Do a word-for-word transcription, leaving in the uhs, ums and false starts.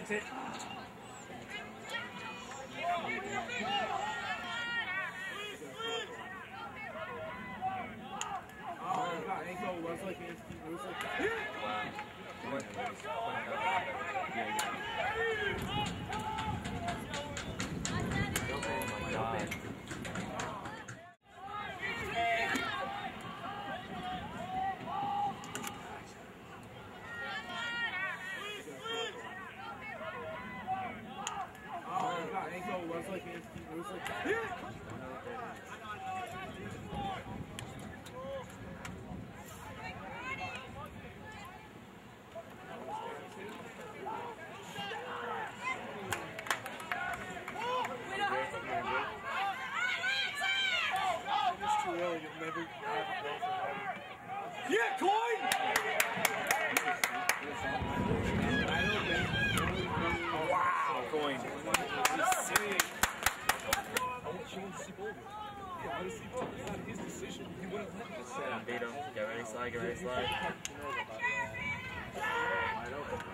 That's it. Oh, God, ankle was like it was like wow. Oh my God. Oh, God, ankle was like it was like it's too early. You'll never have a girlfriend. Yeah, Coyne! Wow, Coyne. Yeah, honestly, it's not his decision. He would have let this. Beat him. Get ready, slide, get ready, slide. Wide open.